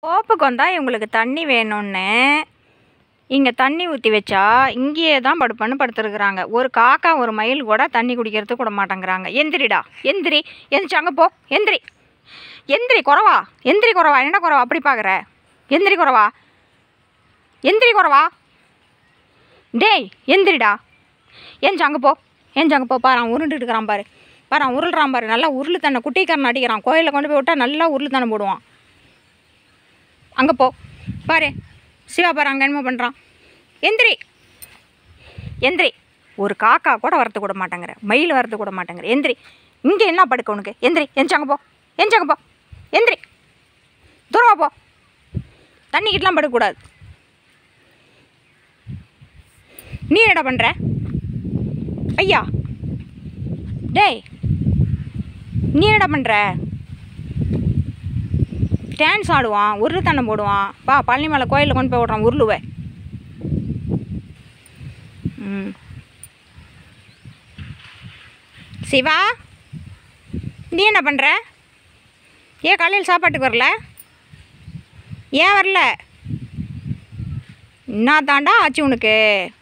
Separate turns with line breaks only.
தோப்புக்கு வந்தால் இவங்களுக்கு தண்ணி வேணும்னு இங்கே தண்ணி ஊற்றி வச்சா இங்கேயே தான் படுப்பன்னு படுத்துருக்குறாங்க. ஒரு காக்கா ஒரு மயில் கூட தண்ணி குடிக்கிறதுக்கு கூட மாட்டேங்கிறாங்க. எந்திரிடா எந்திரி, எந்திரிச்சு அங்கே போ, எந்திரி எந்திரி குறவா, எந்திரி குறவா, என்ன குறவா அப்படி பார்க்குற, எந்திரி குறவா, எந்திரி குறவா, டேய் எந்திரிடா, ஏஞ்சி அங்கே போ, ஏஞ்சி அங்கே போ. பாரு அவன் உருண்டுட்டு இருக்கிறான் பாரு, பாரு அவன் உருள்றான் பாரு, நல்லா உருள் தண்ணை குட்டிக்காரன் அடிக்கிறான். கோயிலில் கொண்டு போய் விட்டால் நல்லா உருள் தண்ணை போடுவான். அங்கே போ பாரு, சிவா பாரு அங்கே என்னமோ பண்ணுறான். எந்திரி எந்திரி, ஒரு காக்கா கூட வரத்து கூட மாட்டேங்கிற, மயில் வரத்து கூட மாட்டேங்கிற, எந்திரி. இங்கே என்ன படுக்க உனக்கு, எந்திரி, எந்திரிச்சாங்க போ, எந்திரிச்சாங்க போ, எந்திரி, தூரமா போ, தண்ணிக்கிட்டலாம் படுக்கக்கூடாது. நீ என்னடா பண்ணுற ஐயா, டேய் நீ என்னடா பண்ணுற? டான்ஸ் ஆடுவான், உருள் தண்ணை போடுவான். பா பழனி மலை கோயிலில் கொண்டு போய் விட்றான் உருளுவை. சிவா நீ என்ன பண்ணுற? ஏன் காலையில் சாப்பாட்டுக்கு வரல? ஏன் வரல? என்ன தாண்டா ஆச்சு உனக்கு?